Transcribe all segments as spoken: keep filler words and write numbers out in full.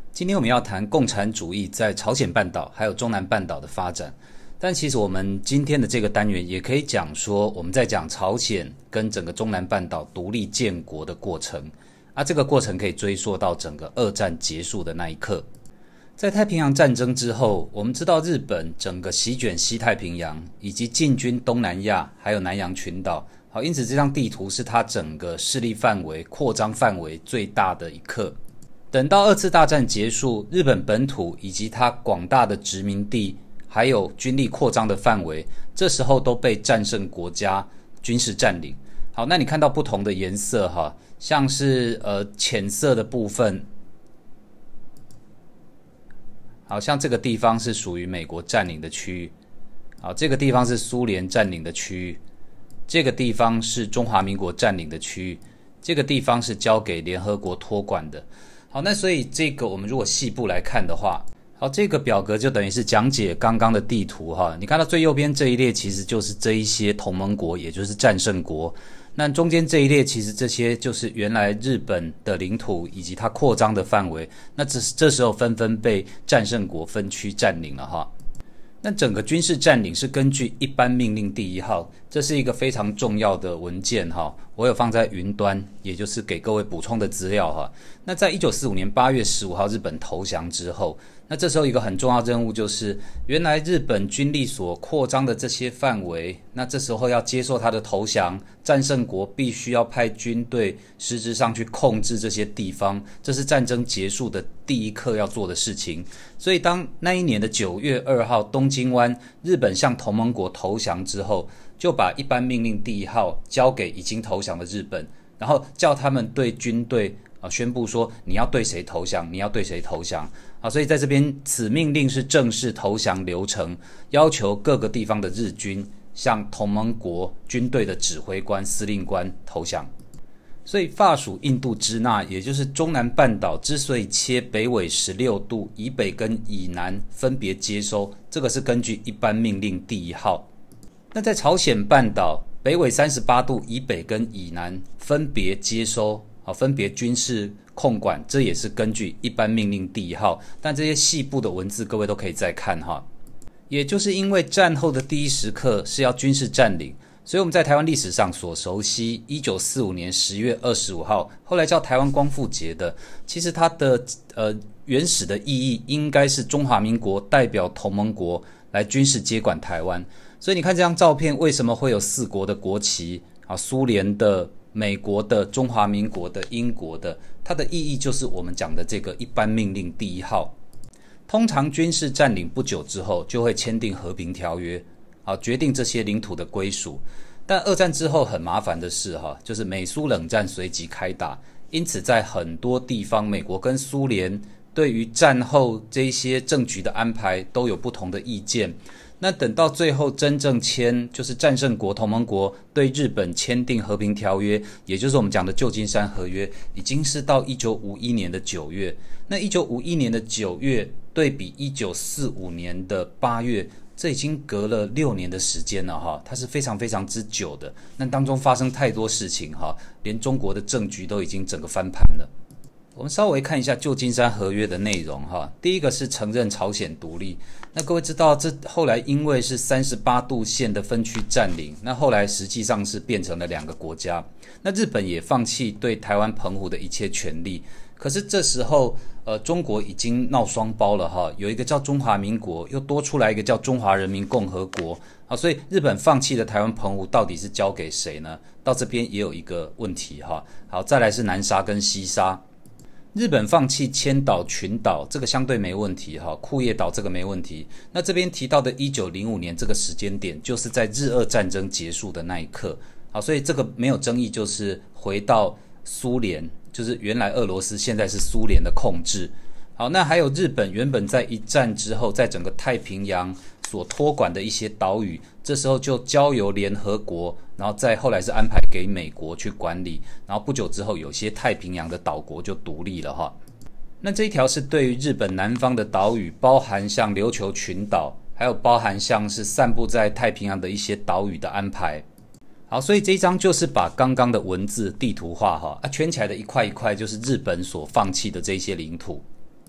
今天我们要谈共产主义在朝鲜半岛还有中南半岛的发展，但其实我们今天的这个单元也可以讲说，我们在讲朝鲜跟整个中南半岛独立建国的过程，啊，这个过程可以追溯到整个二战结束的那一刻。在太平洋战争之后，我们知道日本整个席卷西太平洋，以及进军东南亚还有南洋群岛，好，因此这张地图是它整个势力范围扩张范围最大的一刻。等到二次大战结束，日本本土以及它广大的殖民地还有军力扩张的范围，这时候都被战胜国家军事占领。好，那你看到不同的颜色哈，像是呃浅色的部分，好像这个地方是属于美国占领的区域，好，这个地方是苏联占领的区域，这个地方是中华民国占领的区域，这个地方是交给联合国托管的。好，那所以这个我们如果细部来看的话，好，这个表格就等于是讲解刚刚的地图哈。你看到最右边这一列其实就是这一些同盟国，也就是战胜国。那中间这一列其实这些就是原来日本的领土以及它扩张的范围。那这这时候纷纷被战胜国分区占领了哈。那整个军事占领是根据一般命令第一号，这是一个非常重要的文件哈，我有放在云端，也就是给各位补充的资料哈。那在一九四五年八月十五号日本投降之后，那这时候一个很重要任务就是原来日本军力所扩张的这些范围，那这时候要接受他的投降，战胜国必须要派军队实质上去控制这些地方，这是战争结束的第一刻要做的事情。所以当那一年的九月二号东京湾日本向同盟国投降之后，就把一般命令第一号交给已经投降的日本，然后叫他们对军队啊宣布说你要对谁投降，你要对谁投降啊。所以在这边此命令是正式投降流程，要求各个地方的日军向同盟国军队的指挥官司令官投降。所以法属印度支那，也就是中南半岛之所以切北纬十六度以北跟以南分别接收，这个是根据一般命令第一号。那在朝鲜半岛北纬三十八度以北跟以南分别接收，分别军事控管，这也是根据一般命令第一号。但这些细部的文字各位都可以再看哈。也就是因为战后的第一时刻是要军事占领，所以我们在台湾历史上所熟悉一九四五年十月二十五号后来叫台湾光复节的，其实它的呃原始的意义应该是中华民国代表同盟国来军事接管台湾。所以你看这张照片为什么会有四国的国旗啊？苏联的、美国的、中华民国的、英国的，它的意义就是我们讲的这个一般命令第一号。通常军事占领不久之后就会签订和平条约，好，决定这些领土的归属。但二战之后很麻烦的是哈，就是美苏冷战随即开打，因此在很多地方美国跟苏联对于战后这些政局的安排都有不同的意见。那等到最后真正签，就是战胜国同盟国对日本签订和平条约，也就是我们讲的旧金山合约，已经是到一九五一年的九月。那一九五一年的九月对比一九四五年的八月，这已经隔了六年的时间了哈，它是非常非常之久的。那当中发生太多事情哈，连中国的政局都已经整个翻盘了。我们稍微看一下旧金山合约的内容哈。第一个是承认朝鲜独立，那各位知道这后来因为是三十八度线的分区占领，那后来实际上是变成了两个国家。那日本也放弃对台湾澎湖的一切权利，可是这时候呃中国已经闹双胞了哈，有一个叫中华民国，又多出来一个叫中华人民共和国啊，所以日本放弃的台湾澎湖到底是交给谁呢？到这边也有一个问题哈。好，再来是南沙跟西沙。日本放弃千岛群岛，这个相对没问题哈，库页岛这个没问题。那这边提到的一九零五年这个时间点，就是在日俄战争结束的那一刻。好，所以这个没有争议，就是回到苏联，就是原来俄罗斯现在是苏联的控制。好，那还有日本原本在一战之后，在整个太平洋所托管的一些岛屿，这时候就交由联合国，然后再后来是安排给美国去管理，然后不久之后有些太平洋的岛国就独立了哈。那这一条是对于日本南方的岛屿，包含像琉球群岛，还有包含像是散布在太平洋的一些岛屿的安排。好，所以这一张就是把刚刚的文字地图化哈，啊圈起来的一块一块就是日本所放弃的这些领土。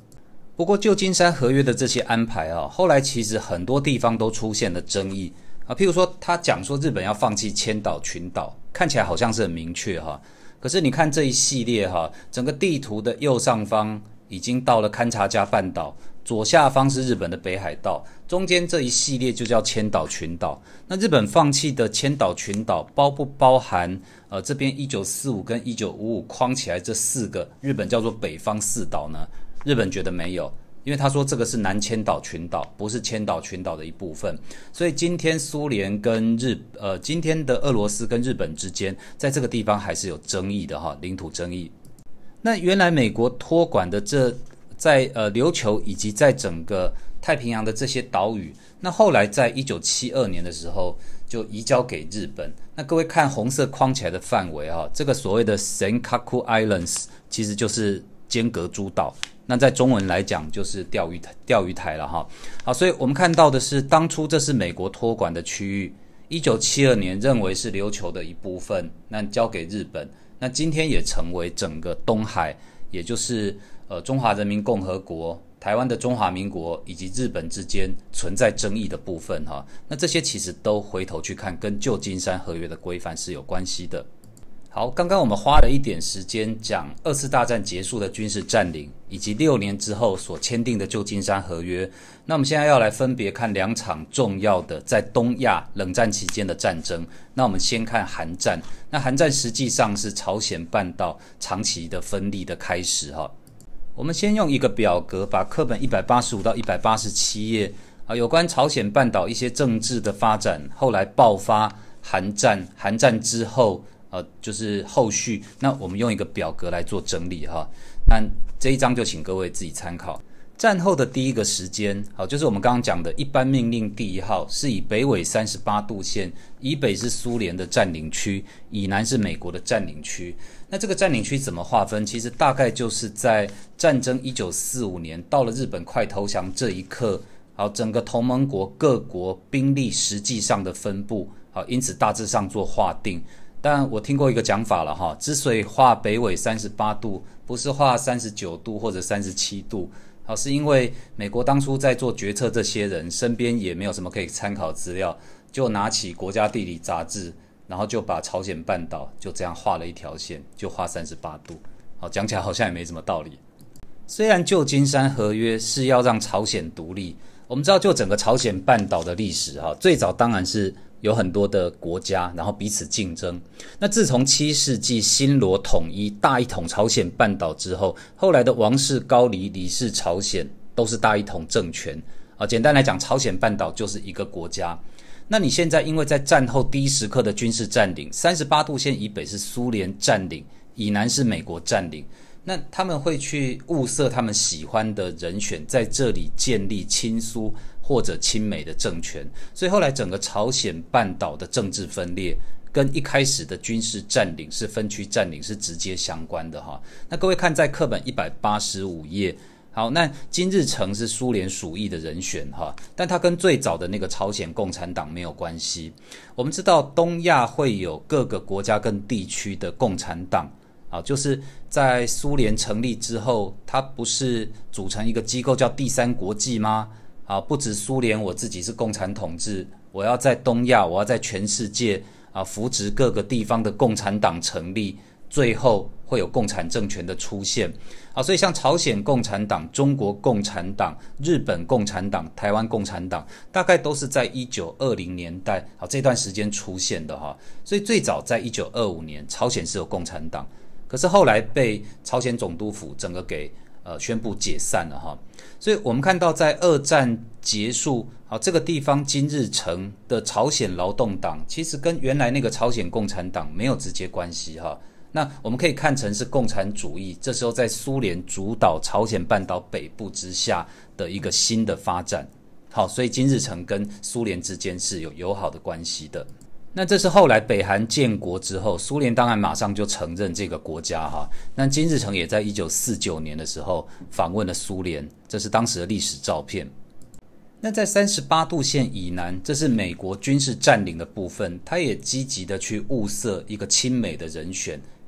不过旧金山合约的这些安排啊，后来其实很多地方都出现了争议啊。譬如说，他讲说日本要放弃千岛群岛，看起来好像是很明确哈。可是你看这一系列哈，整个地图的右上方已经到了勘察加半岛，左下方是日本的北海道，中间这一系列就叫千岛群岛。那日本放弃的千岛群岛包不包含呃这边一九四五跟一九五五框起来这四个日本叫做北方四岛呢？日本觉得没有，因为他说这个是南千岛群岛，不是千岛群岛的一部分。所以今天苏联跟日呃今天的俄罗斯跟日本之间，在这个地方还是有争议的哈，领土争议。那原来美国托管的这在呃琉球以及在整个太平洋的这些岛屿，那后来在一九七二年的时候就移交给日本。那各位看红色框起来的范围哈，这个所谓的 Senkaku Islands 其实就是尖阁诸岛。那在中文来讲就是钓鱼台钓鱼台了哈。好，所以我们看到的是当初这是美国托管的区域，一九七二年认为是琉球的一部分，那交给日本。那今天也成为整个东海，也就是呃中华人民共和国、台湾的中华民国以及日本之间存在争议的部分哈。那这些其实都回头去看，跟旧金山合约的规范是有关系的。好，刚刚我们花了一点时间讲二次大战结束的军事占领，以及六年之后所签订的旧金山合约。那我们现在要来分别看两场重要的在东亚冷战期间的战争。那我们先看韩战。那韩战实际上是朝鲜半岛长期的分立的开始哈。我们先用一个表格把课本一百八十五到一百八十七页啊，有关朝鲜半岛一些政治的发展，后来爆发韩战，韩战之后呃，就是后续，那我们用一个表格来做整理哈。那这一章就请各位自己参考。战后的第一个时间，好，就是我们刚刚讲的一般命令第一号，是以北纬三十八度线，以北是苏联的占领区，以南是美国的占领区。那这个占领区怎么划分？其实大概就是在战争一九四五年到了日本快投降这一刻，好，整个同盟国各国兵力实际上的分布，好，因此大致上做划定。但我听过一个讲法了哈，之所以画北纬三十八度，不是画三十九度或者三十七度，好，是因为美国当初在做决策，这些人身边也没有什么可以参考资料，就拿起国家地理杂志，然后就把朝鲜半岛就这样画了一条线，就画三十八度。好，讲起来好像也没什么道理。虽然旧金山合约是要让朝鲜独立，我们知道就整个朝鲜半岛的历史哈，最早当然是有很多的国家，然后彼此竞争。那自从七世纪新罗统一大一统朝鲜半岛之后，后来的王室高丽、李氏朝鲜都是大一统政权啊。简单来讲，朝鲜半岛就是一个国家。那你现在因为在战后第一时刻的军事占领，三十八度线以北是苏联占领，以南是美国占领。那他们会去物色他们喜欢的人选，在这里建立亲苏或者亲美的政权，所以后来整个朝鲜半岛的政治分裂跟一开始的军事占领是分区占领是直接相关的哈。那各位看在课本一百八十五页，好，那金日成是苏联属意的人选哈，但他跟最早的那个朝鲜共产党没有关系。我们知道东亚会有各个国家跟地区的共产党。好，就是在苏联成立之后，它不是组成一个机构叫第三国际吗？好，不止苏联我自己是共产统治，我要在东亚，我要在全世界啊扶植各个地方的共产党成立，最后会有共产政权的出现。好，所以像朝鲜共产党、中国共产党、日本共产党、台湾共产党，大概都是在一九二零年代好这段时间出现的哈。所以最早在一九二五年，朝鲜是有共产党。可是后来被朝鲜总督府整个给呃宣布解散了哈，所以我们看到在二战结束，好，这个地方金日成的朝鲜劳动党其实跟原来那个朝鲜共产党没有直接关系哈。那我们可以看成是共产主义，这时候在苏联主导朝鲜半岛北部之下的一个新的发展。好，所以金日成跟苏联之间是有友好的关系的。那这是后来北韩建国之后，苏联当然马上就承认这个国家哈。那金日成也在一九四九年的时候访问了苏联，这是当时的历史照片。那在三十八度线以南，这是美国军事占领的部分，他也积极的去物色一个亲美的人选，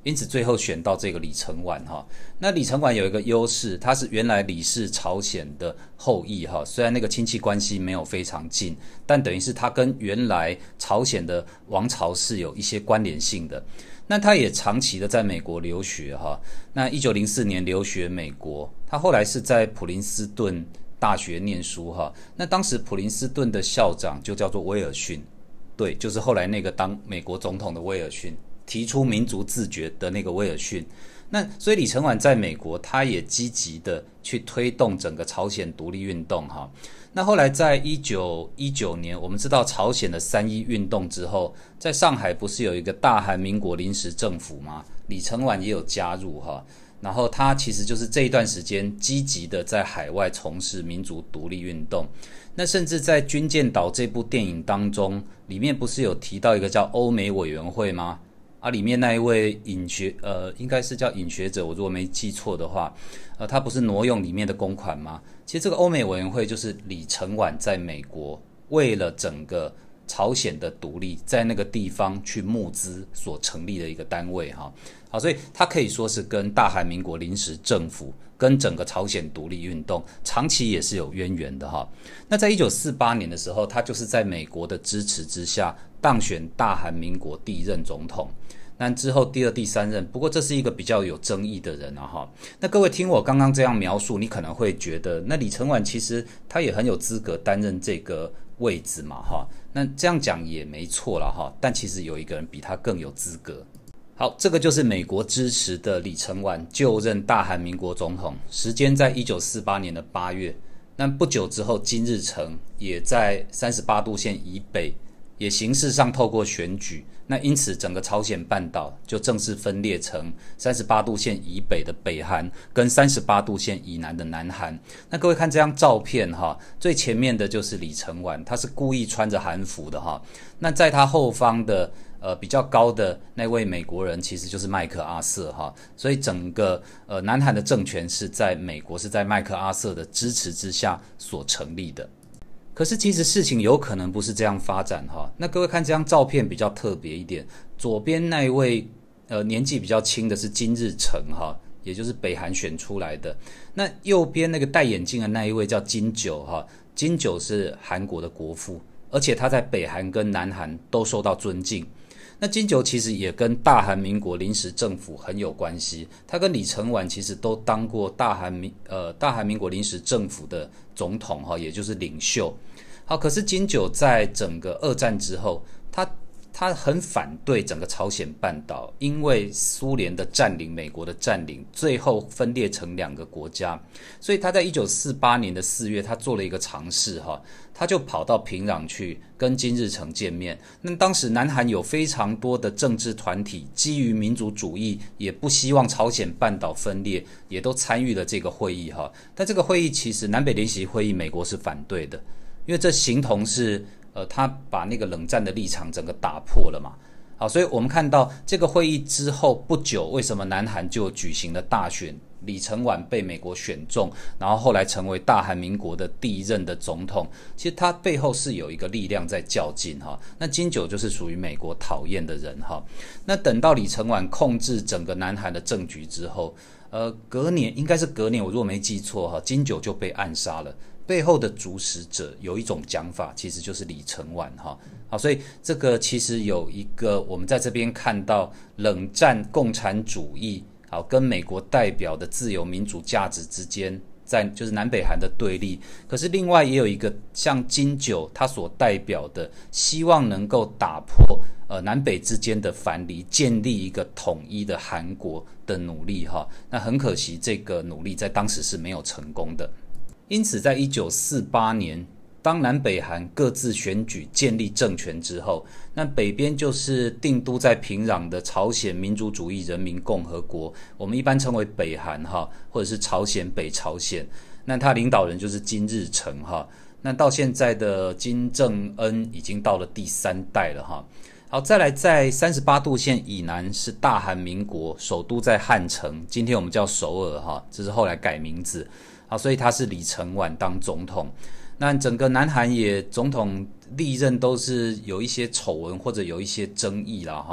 因此最后选到这个李承晚哈。那李承晚有一个优势，他是原来李氏朝鲜的后裔哈，虽然那个亲戚关系没有非常近，但等于是他跟原来朝鲜的王朝是有一些关联性的。那他也长期的在美国留学哈，那一九零四年留学美国，他后来是在普林斯顿大学念书哈。那当时普林斯顿的校长就叫做威尔逊，对，就是后来那个当美国总统的威尔逊，提出民族自决的那个威尔逊。那所以李承晚在美国，他也积极的去推动整个朝鲜独立运动哈。那后来在一九一九年，我们知道朝鲜的三一运动之后，在上海不是有一个大韩民国临时政府吗？李承晚也有加入哈。然后他其实就是这一段时间积极的在海外从事民族独立运动。那甚至在《军舰岛》这部电影当中，里面不是有提到一个叫欧美委员会吗？啊，里面那一位尹学，呃，应该是叫尹学者，我如果没记错的话，呃，他不是挪用里面的公款吗？其实这个欧美委员会就是李承晚在美国为了整个朝鲜的独立，在那个地方去募资所成立的一个单位哈。好，所以他可以说是跟大韩民国临时政府跟整个朝鲜独立运动长期也是有渊源的哈。那在一九四八年的时候，他就是在美国的支持之下当选大韩民国第一任总统。那之后第二、第三任，不过这是一个比较有争议的人啊哈。那各位听我刚刚这样描述，你可能会觉得，那李承晚其实他也很有资格担任这个位置嘛哈。那这样讲也没错啦哈，但其实有一个人比他更有资格。好，这个就是美国支持的李承晚就任大韩民国总统，时间在一九四八年的八月。那不久之后，金日成也在三十八度线以北，也形式上透过选举。那因此整个朝鲜半岛就正式分裂成三十八度线以北的北韩跟三十八度线以南的南韩。那各位看这张照片哈，最前面的就是李承晚，他是故意穿着韩服的哈。那在他后方的呃比较高的那位美国人其实就是麦克阿瑟哈。所以整个呃南韩的政权是在美国是在麦克阿瑟的支持之下所成立的。可是其实事情有可能不是这样发展哈。那各位看这张照片比较特别一点，左边那一位呃年纪比较轻的是金日成哈，也就是北韩选出来的。那右边那个戴眼镜的那一位叫金九哈，金九是韩国的国父，而且他在北韩跟南韩都受到尊敬。那金九其实也跟大韩民国临时政府很有关系，他跟李承晚其实都当过大韩民呃大韩民国临时政府的总统哈，也就是领袖。好，可是金九在整个二战之后，他他很反对整个朝鲜半岛，因为苏联的占领、美国的占领，最后分裂成两个国家。所以他在一九四八年的四月，他做了一个尝试哈，他就跑到平壤去跟金日成见面。那当时南韩有非常多的政治团体，基于民族主义，也不希望朝鲜半岛分裂，也都参与了这个会议哈。但这个会议其实南北联席会议，美国是反对的，因为这形同是呃，他把那个冷战的立场整个打破了嘛。好，所以我们看到这个会议之后不久，为什么南韩就举行了大选？李承晚被美国选中，然后后来成为大韩民国的第一任的总统。其实他背后是有一个力量在较劲哈。那金九就是属于美国讨厌的人哈。那等到李承晚控制整个南韩的政局之后，呃，隔年应该是隔年，我如果没记错哈，金九就被暗杀了。背后的主使者有一种讲法，其实就是李承晚哈。好，所以这个其实有一个我们在这边看到冷战共产主义好跟美国代表的自由民主价值之间，在就是南北韩的对立。可是另外也有一个像金九他所代表的，希望能够打破呃南北之间的藩篱，建立一个统一的韩国的努力哈。那很可惜，这个努力在当时是没有成功的。因此在一九四八年，当南北韩各自选举建立政权之后，那北边就是定都在平壤的朝鲜民主主义人民共和国，我们一般称为北韩哈，或者是朝鲜北朝鲜。那他领导人就是金日成哈。那到现在的金正恩已经到了第三代了哈。好，再来在三十八度线以南是大韩民国，首都在汉城，今天我们叫首尔哈，这是后来改名字。好，所以他是李承晚当总统。那整个南韩也总统历任都是有一些丑闻或者有一些争议啦哈。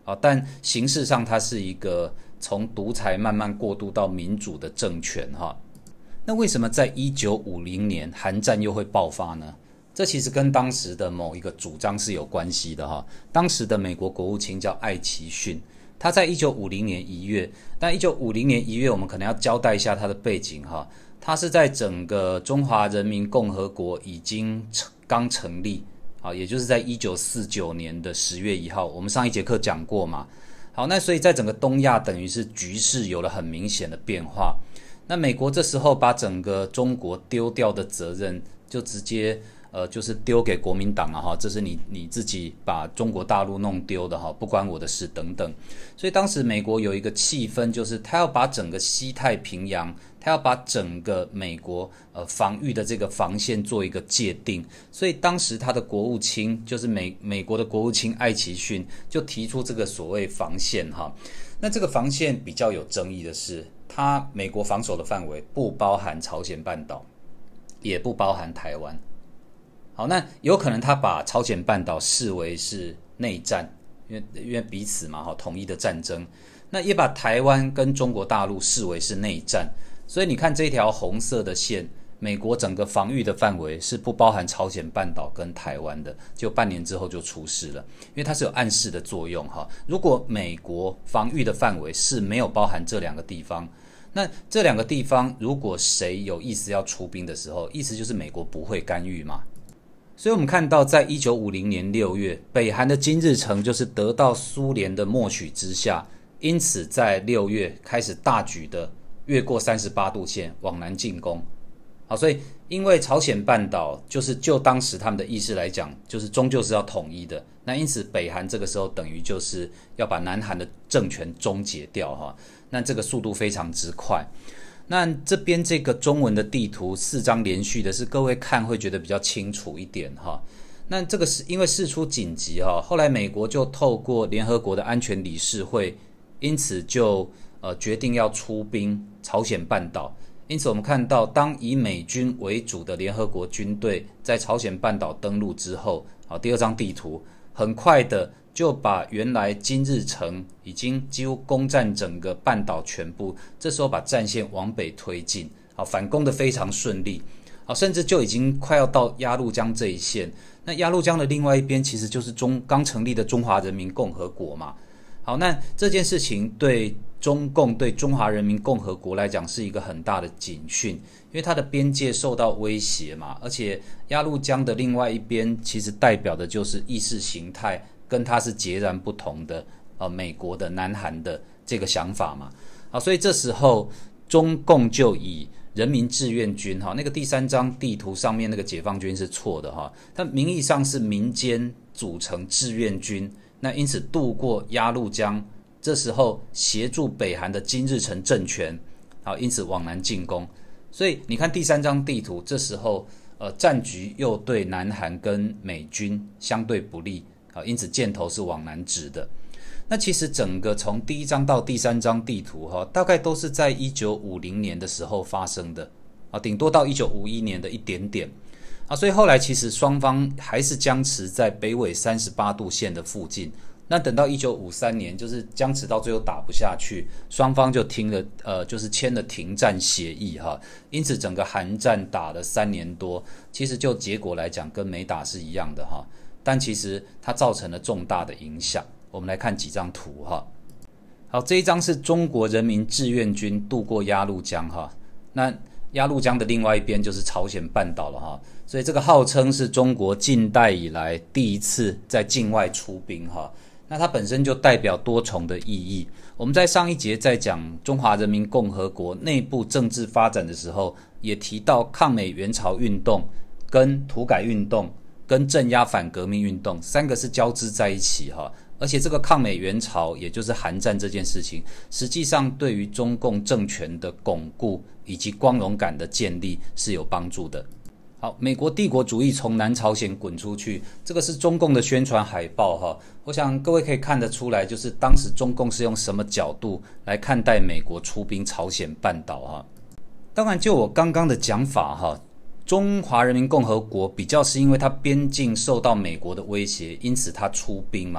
好，但形式上它是一个从独裁慢慢过渡到民主的政权哈。那为什么在一九五零年韩战又会爆发呢？这其实跟当时的某一个主张是有关系的哈。当时的美国国务卿叫艾奇逊，他在一九五零年一月，但一九五零年一月我们可能要交代一下他的背景哈。他是在整个中华人民共和国已经刚成立，好，也就是在一九四九年的十月一号，我们上一节课讲过嘛。好，那所以在整个东亚等于是局势有了很明显的变化。那美国这时候把整个中国丢掉的责任就直接呃就是丢给国民党了哈，这是你你自己把中国大陆弄丢的哈，不关我的事等等。所以当时美国有一个气氛，就是他要把整个西太平洋，他要把整个美国呃防御的这个防线做一个界定。所以当时他的国务卿就是美美国的国务卿艾奇逊就提出这个所谓防线哈。那这个防线比较有争议的是，它美国防守的范围不包含朝鲜半岛，也不包含台湾。好，那有可能他把朝鲜半岛视为是内战，因为因为彼此嘛，统一的战争。那也把台湾跟中国大陆视为是内战。所以你看这条红色的线，美国整个防御的范围是不包含朝鲜半岛跟台湾的，就半年之后就出事了，因为它是有暗示的作用哈。如果美国防御的范围是没有包含这两个地方，那这两个地方如果谁有意思要出兵的时候，意思就是美国不会干预嘛。所以我们看到在一九五零年六月，北韩的金日成就是得到苏联的默许之下，因此在六月开始大举的越过三十八度线往南进攻。好，所以因为朝鲜半岛就是就当时他们的意识来讲，就是终究是要统一的，那因此北韩这个时候等于就是要把南韩的政权终结掉哈，那这个速度非常之快。那这边这个中文的地图四张连续的是各位看会觉得比较清楚一点哈。那这个是因为事出紧急哈，后来美国就透过联合国的安全理事会，因此就呃决定要出兵朝鲜半岛。因此我们看到，当以美军为主的联合国军队在朝鲜半岛登陆之后，好，第二张地图很快的就把原来金日成已经几乎攻占整个半岛全部，这时候把战线往北推进，好，反攻的非常顺利，好，甚至就已经快要到鸭绿江这一线。那鸭绿江的另外一边其实就是中刚成立的中华人民共和国嘛。好，那这件事情对中共对中华人民共和国来讲是一个很大的警讯，因为它的边界受到威胁嘛，而且鸭绿江的另外一边其实代表的就是意识形态跟它是截然不同的呃美国的南韩的这个想法嘛。好，所以这时候中共就以人民志愿军哈，那个第三张地图上面那个解放军是错的哈，它名义上是民间组成志愿军，那因此渡过鸭绿江，这时候协助北韩的金日成政权，好，因此往南进攻。所以你看第三张地图，这时候呃战局又对南韩跟美军相对不利，好，因此箭头是往南指的。那其实整个从第一张到第三张地图哈，大概都是在一九五零年的时候发生的啊，顶多到一九五一年的一点点啊，所以后来其实双方还是僵持在北纬三十八度线的附近。那等到一九五三年，就是僵持到最后打不下去，双方就听了呃，就是签了停战协议哈。因此整个韩战打了三年多，其实就结果来讲跟没打是一样的哈。但其实它造成了重大的影响。我们来看几张图哈。好，这一张是中国人民志愿军渡过鸭绿江哈。那鸭绿江的另外一边就是朝鲜半岛了哈。所以这个号称是中国近代以来第一次在境外出兵哈。那它本身就代表多重的意义。我们在上一节在讲中华人民共和国内部政治发展的时候，也提到抗美援朝运动、跟土改运动、跟镇压反革命运动三个是交织在一起哈。而且这个抗美援朝，也就是韩战这件事情，实际上对于中共政权的巩固以及光荣感的建立是有帮助的。好，美国帝国主义从南朝鲜滚出去，这个是中共的宣传海报哈。我想各位可以看得出来，就是当时中共是用什么角度来看待美国出兵朝鲜半岛哈。当然，就我刚刚的讲法哈，中华人民共和国比较是因为它边境受到美国的威胁，因此它出兵嘛。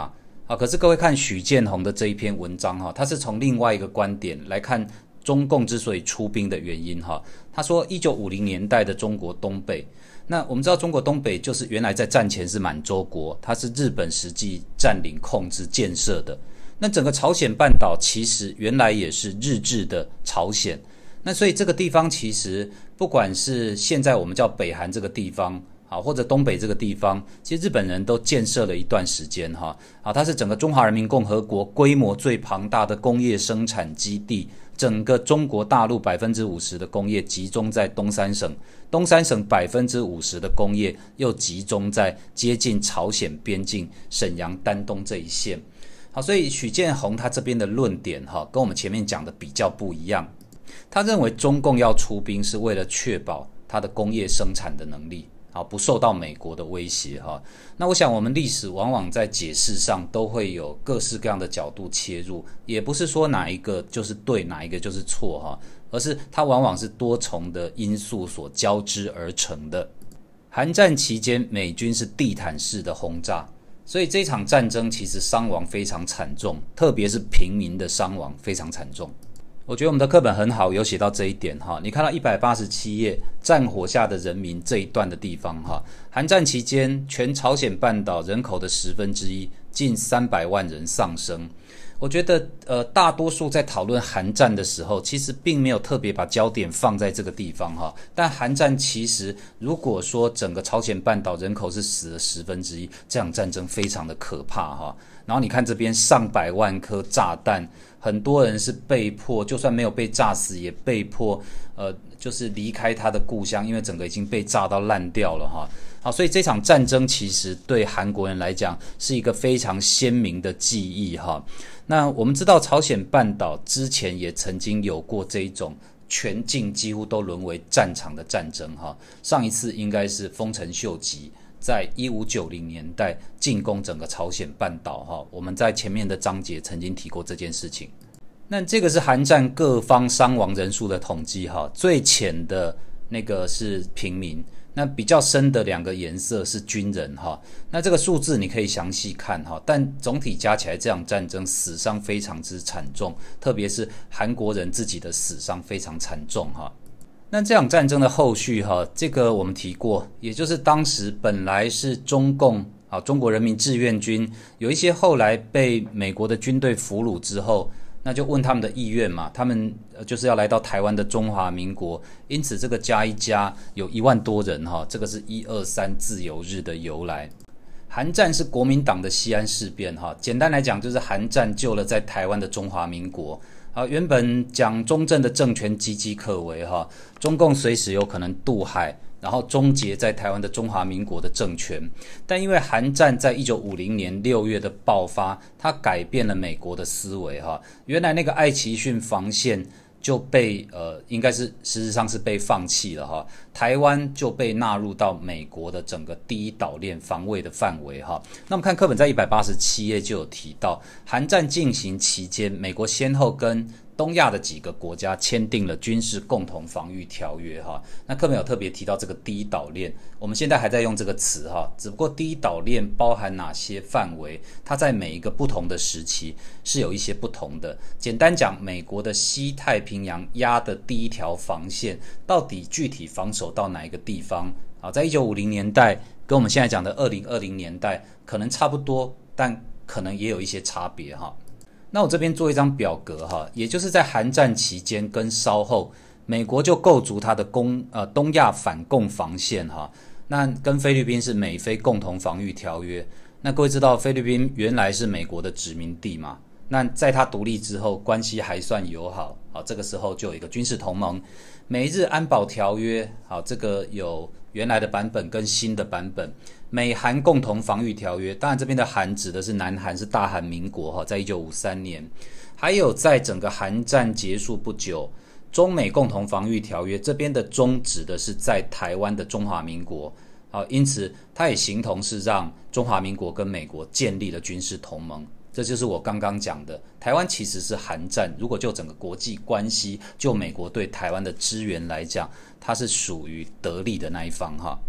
啊，可是各位看许建宏的这一篇文章哈，他是从另外一个观点来看中共之所以出兵的原因哈。他说一九五零年代的中国东北，那我们知道中国东北就是原来在战前是满洲国，它是日本实际占领控制建设的。那整个朝鲜半岛其实原来也是日治的朝鲜，那所以这个地方其实不管是现在我们叫北韩这个地方啊，或者东北这个地方，其实日本人都建设了一段时间哈。啊，它是整个中华人民共和国规模最庞大的工业生产基地，整个中国大陆 百分之五十 的工业集中在东三省，东三省 百分之五十 的工业又集中在接近朝鲜边境沈阳丹东这一线。好，所以许建宏他这边的论点哈，跟我们前面讲的比较不一样。他认为中共要出兵是为了确保他的工业生产的能力，好，不受到美国的威胁哈。那我想我们历史往往在解释上都会有各式各样的角度切入，也不是说哪一个就是对，哪一个就是错哈，而是它往往是多重的因素所交织而成的。韩战期间，美军是地毯式的轰炸，所以这场战争其实伤亡非常惨重，特别是平民的伤亡非常惨重。我觉得我们的课本很好，有写到这一点哈。你看到一百八十七页战火下的人民这一段的地方哈，韩战期间全朝鲜半岛人口的十分之一，近三百万人丧生。我觉得呃，大多数在讨论韩战的时候，其实并没有特别把焦点放在这个地方哈。但韩战其实如果说整个朝鲜半岛人口是死了十分之一，这场战争非常的可怕哈。然后你看这边上百万颗炸弹，很多人是被迫，就算没有被炸死，也被迫呃，就是离开他的故乡，因为整个已经被炸到烂掉了哈。好，所以这场战争其实对韩国人来讲是一个非常鲜明的记忆哈。那我们知道朝鲜半岛之前也曾经有过这一种全境几乎都沦为战场的战争哈。上一次应该是丰臣秀吉在一五九零年代进攻整个朝鲜半岛哈，我们在前面的章节曾经提过这件事情。那这个是韩战各方伤亡人数的统计哈，最浅的那个是平民，那比较深的两个颜色是军人哈。那这个数字你可以详细看哈，但总体加起来这场战争死伤非常之惨重，特别是韩国人自己的死伤非常惨重哈。那这场战争的后续哈，这个我们提过，也就是当时本来是中共啊中国人民志愿军，有一些后来被美国的军队俘虏之后，那就问他们的意愿嘛，他们就是要来到台湾的中华民国，因此这个加一加有一万多人哈，这个是一二三自由日的由来。韩战是国民党的西安事变哈，简单来讲就是韩战救了在台湾的中华民国。啊，原本蒋中正的政权岌岌可危哈，中共随时有可能渡海，然后终结在台湾的中华民国的政权。但因为韩战在一九五零年六月的爆发，它改变了美国的思维哈。原来那个艾奇逊防线就被呃，应该是事实上是被放弃了哈，台湾就被纳入到美国的整个第一岛链防卫的范围哈。那我们看课本在一百八十七页就有提到，韩战进行期间，美国先后跟东亚的几个国家签订了军事共同防御条约哈。那课本有特别提到这个第一岛链，我们现在还在用这个词哈，只不过第一岛链包含哪些范围，它在每一个不同的时期是有一些不同的。简单讲，美国的西太平洋压的第一条防线到底具体防守到哪一个地方啊？在一九五零年代跟我们现在讲的二零二零年代可能差不多，但可能也有一些差别哈。那我这边做一张表格哈，也就是在韩战期间跟稍后，美国就构筑它的攻呃东亚反共防线哈。那跟菲律宾是美菲共同防御条约。那各位知道菲律宾原来是美国的殖民地嘛？那在它独立之后，关系还算友好，好，这个时候就有一个军事同盟，美日安保条约，好，这个有原来的版本跟新的版本。美韩共同防御条约，当然这边的韩指的是南韩，是大韩民国哈，在一九五三年。还有在整个韩战结束不久，中美共同防御条约，这边的中指的是在台湾的中华民国，好，因此它也形同是让中华民国跟美国建立了军事同盟。这就是我刚刚讲的，台湾其实是韩战，如果就整个国际关系，就美国对台湾的支援来讲，它是属于得利的那一方哈。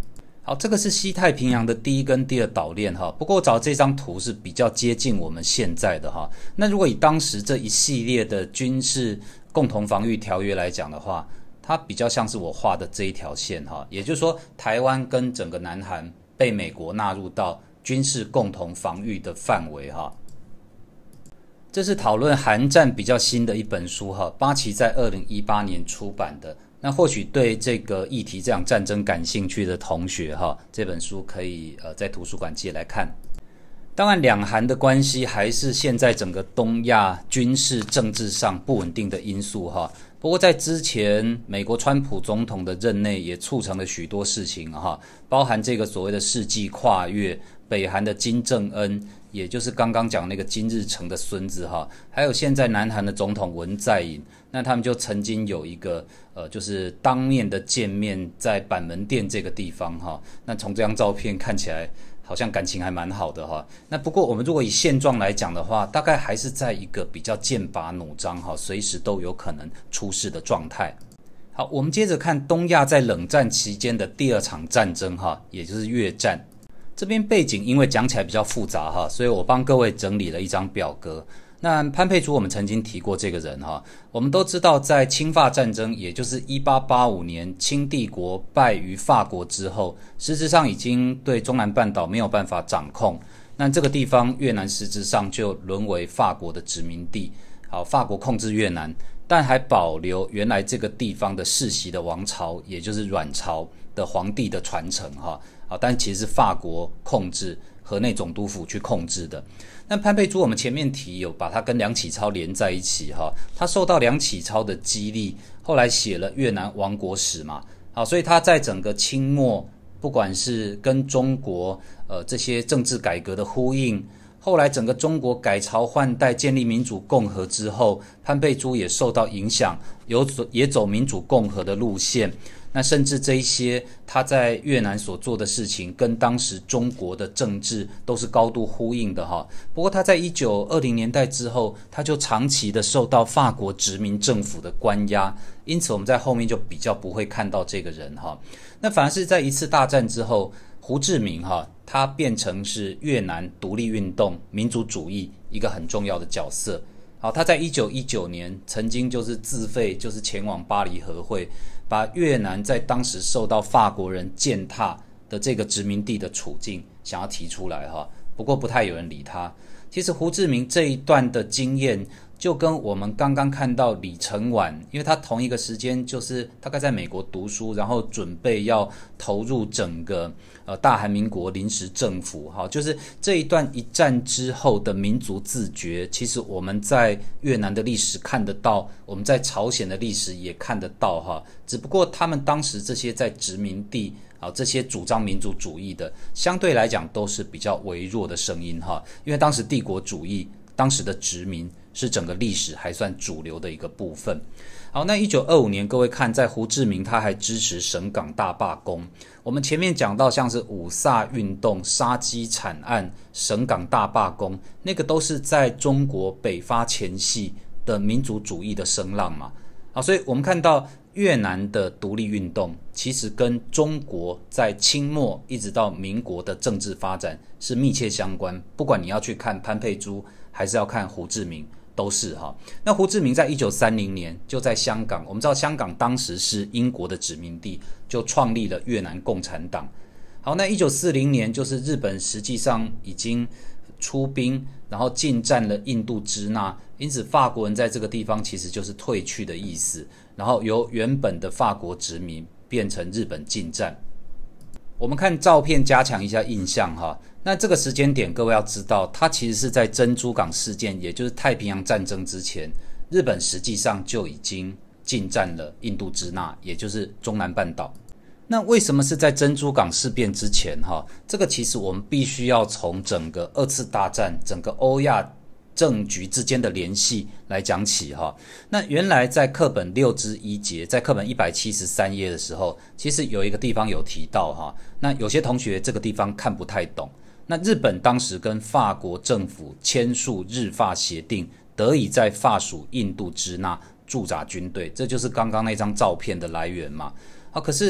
好，这个是西太平洋的第一跟第二岛链哈。不过我找这张图是比较接近我们现在的哈。那如果以当时这一系列的军事共同防御条约来讲的话，它比较像是我画的这一条线哈。也就是说，台湾跟整个南韩被美国纳入到军事共同防御的范围哈。这是讨论韩战比较新的一本书哈，八旗在二零一八年出版的。那或许对这个议题这场战争感兴趣的同学哈，这本书可以呃在图书馆借来看。当然，两韩的关系还是现在整个东亚军事政治上不稳定的因素哈。不过在之前美国川普总统的任内也促成了许多事情哈，包含这个所谓的世纪跨越，北韩的金正恩，也就是刚刚讲那个金日成的孙子哈，还有现在南韩的总统文在寅，那他们就曾经有一个呃，就是当面的见面在板门店这个地方哈。那从这张照片看起来，好像感情还蛮好的哈。那不过我们如果以现状来讲的话，大概还是在一个比较剑拔弩张哈，随时都有可能出事的状态。好，我们接着看东亚在冷战期间的第二场战争哈，也就是越战。这边背景因为讲起来比较复杂哈，所以我帮各位整理了一张表格。那潘佩珠我们曾经提过这个人哈，我们都知道在清法战争，也就是一八八五年清帝国败于法国之后，实质上已经对中南半岛没有办法掌控，那这个地方越南实质上就沦为法国的殖民地。好，法国控制越南，但还保留原来这个地方的世袭的王朝，也就是阮朝的皇帝的传承哈。好，但其实是法国控制，河内总督府去控制的。那潘佩珠我们前面提有把他跟梁启超连在一起哈，他受到梁启超的激励，后来写了越南亡国史嘛。好，所以他在整个清末，不管是跟中国呃这些政治改革的呼应，后来整个中国改朝换代建立民主共和之后，潘佩珠也受到影响，有也走民主共和的路线。那甚至这一些他在越南所做的事情跟当时中国的政治都是高度呼应的哈。不过他在一九二零年代之后，他就长期的受到法国殖民政府的关押，因此我们在后面就比较不会看到这个人哈。那反而是在一次大战之后，胡志明哈，他变成是越南独立运动民族主义一个很重要的角色。好，他在一九一九年曾经就是自费就是前往巴黎和会，把越南在当时受到法国人践踏的这个殖民地的处境想要提出来哈，不过不太有人理他。其实胡志明这一段的经验就跟我们刚刚看到李承晚，因为他同一个时间就是大概在美国读书，然后准备要投入整个呃大韩民国临时政府哈，就是这一段一战之后的民族自觉，其实我们在越南的历史看得到，我们在朝鲜的历史也看得到哈，只不过他们当时这些在殖民地啊，这些主张民族主义的，相对来讲都是比较微弱的声音哈，因为当时帝国主义，当时的殖民是整个历史还算主流的一个部分。好，那一九二五年各位看，在胡志明他还支持省港大罢工。我们前面讲到像是五卅运动、杀鸡惨案、省港大罢工，那个都是在中国北伐前夕的民族主义的声浪嘛。好，所以我们看到越南的独立运动其实跟中国在清末一直到民国的政治发展是密切相关，不管你要去看潘佩珠还是要看胡志明都是哈。那胡志明在一九三零年就在香港，我们知道香港当时是英国的殖民地，就创立了越南共产党。好，那一九四零年就是日本实际上已经出兵，然后进占了印度支那，因此法国人在这个地方其实就是退去的意思，然后由原本的法国殖民变成日本进占。我们看照片加强一下印象哈。那这个时间点各位要知道，它其实是在珍珠港事件，也就是太平洋战争之前，日本实际上就已经进占了印度支那，也就是中南半岛。那为什么是在珍珠港事变之前哈？这个其实我们必须要从整个二次大战整个欧亚政局之间的联系来讲起哈。那原来在课本六之一节，在课本一百七十三页的时候，其实有一个地方有提到哈。那有些同学这个地方看不太懂。那日本当时跟法国政府签署日法协定，得以在法属印度支那驻扎军队，这就是刚刚那张照片的来源嘛。啊，可是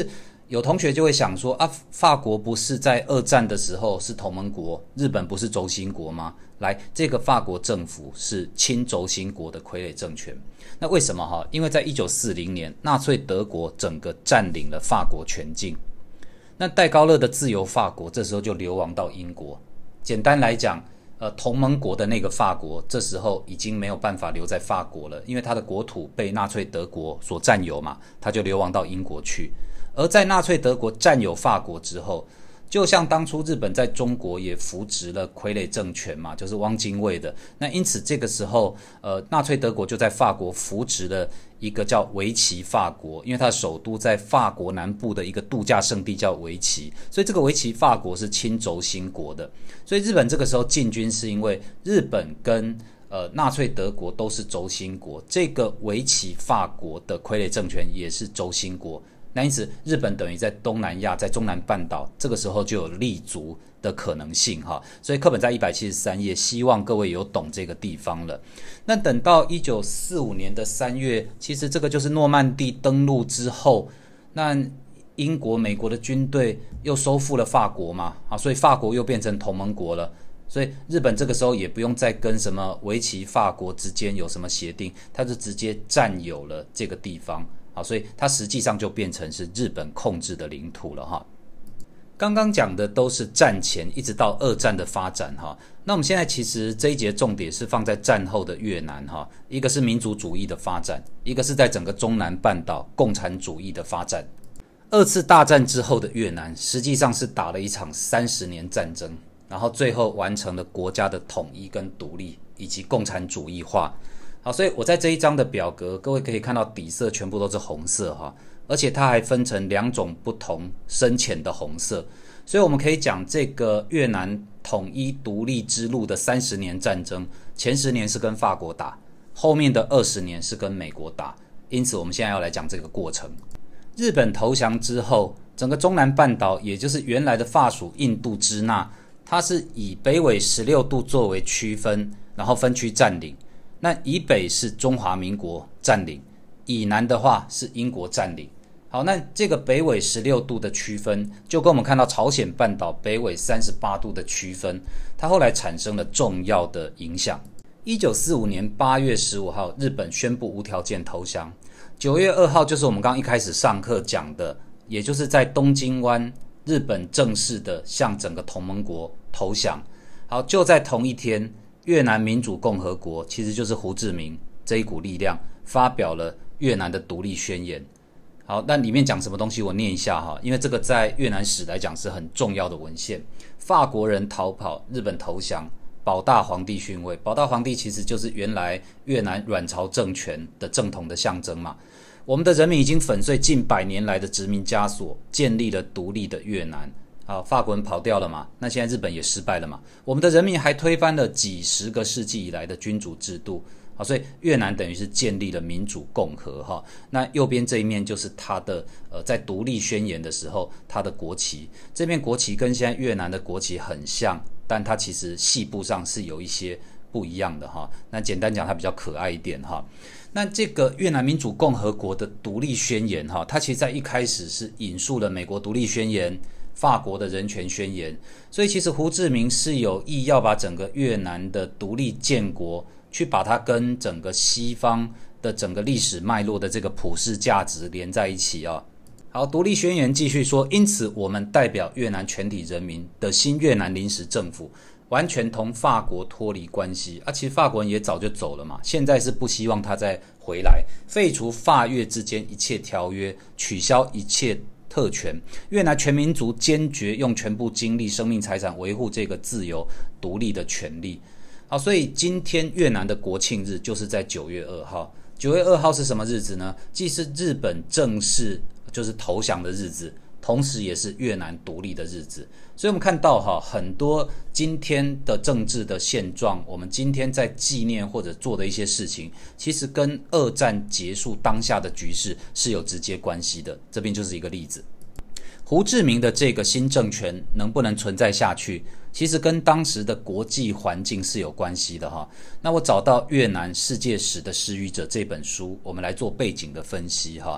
有同学就会想说啊，法国不是在二战的时候是同盟国，日本不是轴心国吗？来，这个法国政府是亲轴心国的傀儡政权。那为什么哈？因为在一九四零年，纳粹德国整个占领了法国全境，那戴高乐的自由法国这时候就流亡到英国。简单来讲，呃，同盟国的那个法国这时候已经没有办法留在法国了，因为他的国土被纳粹德国所占有嘛，他就流亡到英国去。而在纳粹德国占有法国之后，就像当初日本在中国也扶植了傀儡政权嘛，就是汪精卫的。那因此这个时候，呃，纳粹德国就在法国扶植了一个叫维奇法国，因为它的首都在法国南部的一个度假胜地叫维奇，所以这个维奇法国是亲轴心国的。所以日本这个时候进军是因为日本跟呃纳粹德国都是轴心国，这个维奇法国的傀儡政权也是轴心国。那因此，日本等于在东南亚，在中南半岛，这个时候就有立足的可能性哈。所以课本在一百七十三页，希望各位有懂这个地方了。那等到一九四五年的三月，其实这个就是诺曼底登陆之后，那英国、美国的军队又收复了法国嘛，啊，所以法国又变成同盟国了。所以日本这个时候也不用再跟什么维奇法国之间有什么协定，他就直接占有了这个地方。好，所以它实际上就变成是日本控制的领土了哈。刚刚讲的都是战前一直到二战的发展哈。那我们现在其实这一节重点是放在战后的越南哈，一个是民族主义的发展，一个是在整个中南半岛共产主义的发展。二次大战之后的越南实际上是打了一场三十年战争，然后最后完成了国家的统一跟独立以及共产主义化。好，所以我在这一章的表格，各位可以看到底色全部都是红色哈，而且它还分成两种不同深浅的红色，所以我们可以讲这个越南统一独立之路的三十年战争，前十年是跟法国打，后面的二十年是跟美国打，因此我们现在要来讲这个过程。日本投降之后，整个中南半岛，也就是原来的法属印度支那，它是以北纬十六度作为区分，然后分区占领。那以北是中华民国占领，以南的话是英国占领。好，那这个北纬十六度的区分，就跟我们看到朝鲜半岛北纬三十八度的区分，它后来产生了重要的影响。一九四五年八月十五号，日本宣布无条件投降。九月二号就是我们刚刚一开始上课讲的，也就是在东京湾，日本正式的向整个同盟国投降。好，就在同一天，越南民主共和国其实就是胡志明这一股力量发表了越南的独立宣言。好，那里面讲什么东西我念一下哈，因为这个在越南史来讲是很重要的文献。法国人逃跑，日本投降，保大皇帝逊位。保大皇帝其实就是原来越南阮朝政权的正统的象征嘛。我们的人民已经粉碎近百年来的殖民枷锁，建立了独立的越南。好，法国人跑掉了嘛，那现在日本也失败了嘛，我们的人民还推翻了几十个世纪以来的君主制度。好，所以越南等于是建立了民主共和哈。那右边这一面就是它的呃，在独立宣言的时候，它的国旗，这面国旗跟现在越南的国旗很像，但它其实细部上是有一些不一样的哈。那简单讲，它比较可爱一点哈。那这个越南民主共和国的独立宣言哈，它其实在一开始是引述了美国独立宣言、法国的人权宣言，所以其实胡志明是有意要把整个越南的独立建国，去把它跟整个西方的整个历史脉络的这个普世价值连在一起啊。好，独立宣言继续说，因此我们代表越南全体人民的新越南临时政府，完全同法国脱离关系啊。其实法国人也早就走了嘛，现在是不希望他再回来，废除法越之间一切条约，取消一切特权，越南全民族坚决用全部精力、生命、财产维护这个自由独立的权利。好，所以今天越南的国庆日就是在九月二号。九月二号是什么日子呢？既是日本正式就是投降的日子，同时也是越南独立的日子。所以我们看到哈，很多今天的政治的现状，我们今天在纪念或者做的一些事情，其实跟二战结束当下的局势是有直接关系的。这边就是一个例子。胡志明的这个新政权能不能存在下去，其实跟当时的国际环境是有关系的哈。那我找到《越南世界史的失语者》这本书，我们来做背景的分析哈。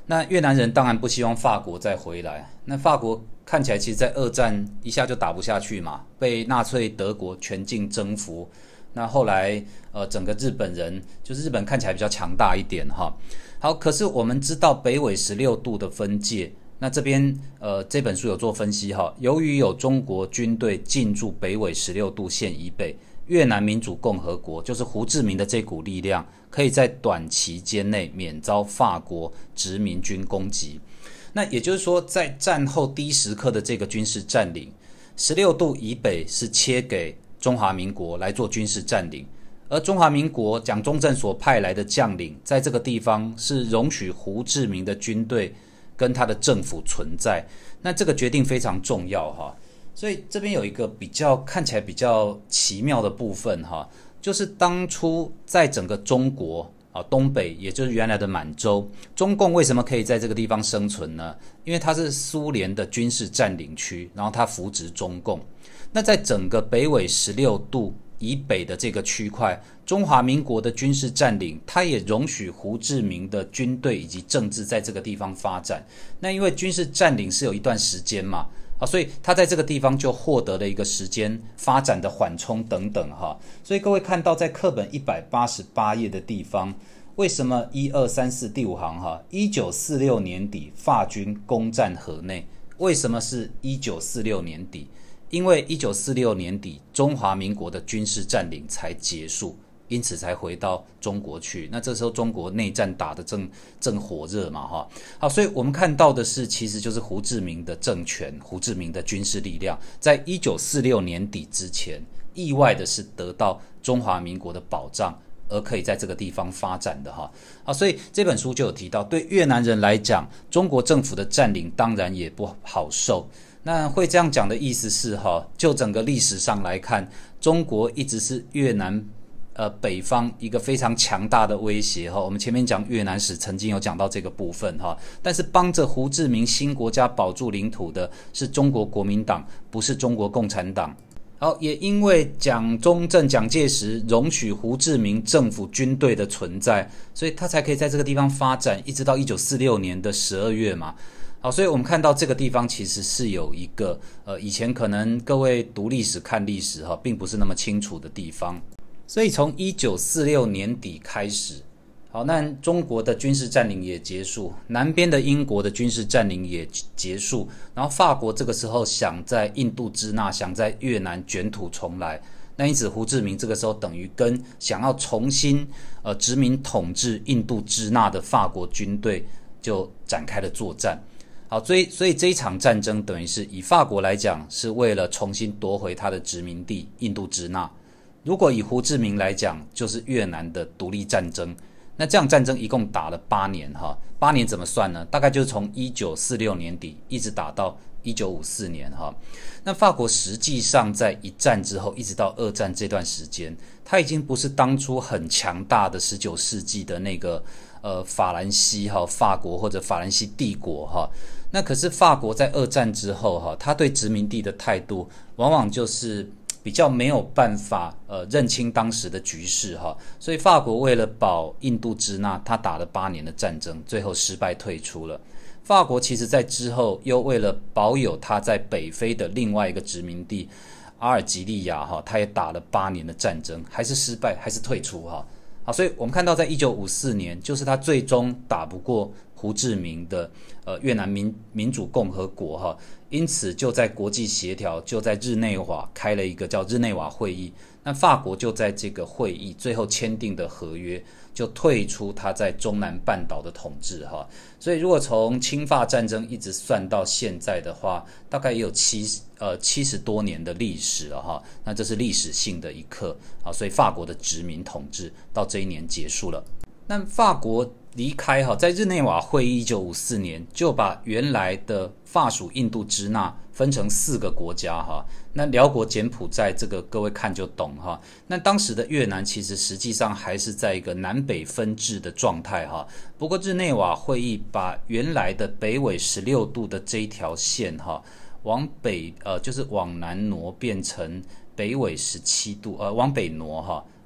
那越南人当然不希望法国再回来。那法国看起来其实在二战一下就打不下去嘛，被纳粹德国全境征服。那后来呃，整个日本人就是日本看起来比较强大一点哈。好，可是我们知道北纬十六度的分界，那这边呃这本书有做分析哈。由于有中国军队进驻北纬十六度线以北，越南民主共和国就是胡志明的这股力量，可以在短期间内免遭法国殖民军攻击。那也就是说，在战后第一时刻的这个军事占领，十六度以北是切给中华民国来做军事占领，而中华民国蒋中正所派来的将领，在这个地方是容许胡志明的军队跟他的政府存在。那这个决定非常重要哈。所以这边有一个比较看起来比较奇妙的部分哈，就是当初在整个中国啊东北，也就是原来的满洲，中共为什么可以在这个地方生存呢？因为它是苏联的军事占领区，然后它扶植中共。那在整个北纬十六度以北的这个区块，中华民国的军事占领，它也容许胡志明的军队以及政治在这个地方发展。那因为军事占领是有一段时间嘛。啊，所以他在这个地方就获得了一个时间发展的缓冲等等哈，所以各位看到在课本一百八十八页的地方，为什么一二三四第五行哈，一九四六年底法军攻占河内，为什么是一九四六年底？因为一九四六年底中华民国的军事占领才结束。因此才回到中国去，那这时候中国内战打得正正火热嘛哈，好，所以我们看到的是，其实就是胡志明的政权，胡志明的军事力量，在一九四六年底之前，意外的是得到中华民国的保障，而可以在这个地方发展的哈，好，所以这本书就有提到，对越南人来讲，中国政府的占领当然也不好受。那会这样讲的意思是哈，就整个历史上来看，中国一直是越南。呃，北方一个非常强大的威胁哈，我们前面讲越南史曾经有讲到这个部分哈，但是帮着胡志明新国家保住领土的是中国国民党，不是中国共产党。好，也因为蒋中正、蒋介石容许胡志明政府军队的存在，所以他才可以在这个地方发展，一直到一九四六年的十二月嘛。好，所以我们看到这个地方其实是有一个呃，以前可能各位读历史看历史哈，并不是那么清楚的地方。所以从一九四六年底开始，好，那中国的军事占领也结束，南边的英国的军事占领也结束，然后法国这个时候想在印度支那，想在越南卷土重来，那因此胡志明这个时候等于跟想要重新呃殖民统治印度支那的法国军队就展开了作战。好，所以所以这一场战争等于是以法国来讲，是为了重新夺回他的殖民地印度支那。如果以胡志明来讲，就是越南的独立战争。那这样战争一共打了八年哈，八年怎么算呢？大概就是从一九四六年底一直打到一九五四年哈。那法国实际上在一战之后，一直到二战这段时间，它已经不是当初很强大的十九世纪的那个呃法兰西哈法国或者法兰西帝国哈。那可是法国在二战之后哈，他对殖民地的态度往往就是比较没有办法呃认清当时的局势哈，所以法国为了保印度支那，他打了八年的战争，最后失败退出了。法国其实在之后又为了保有他在北非的另外一个殖民地阿尔及利亚哈，他也打了八年的战争，还是失败，还是退出哈。好，所以我们看到在一九五四年，就是他最终打不过胡志明的呃越南民民主共和国哈，因此就在国际协调，就在日内瓦开了一个叫日内瓦会议。那法国就在这个会议最后签订的合约，就退出他在中南半岛的统治哈。所以如果从清法战争一直算到现在的话，大概也有七呃七十多年的历史了哈。那这是历史性的一刻啊，所以法国的殖民统治到这一年结束了。那法国离开哈，在日内瓦会议一九五四年就把原来的法属印度支那分成四个国家哈。那辽国柬埔寨这个各位看就懂哈。那当时的越南其实实际上还是在一个南北分治的状态哈。不过日内瓦会议把原来的北纬十六度的这一条线哈，往北呃就是往南挪变成北纬十七度呃往北挪哈。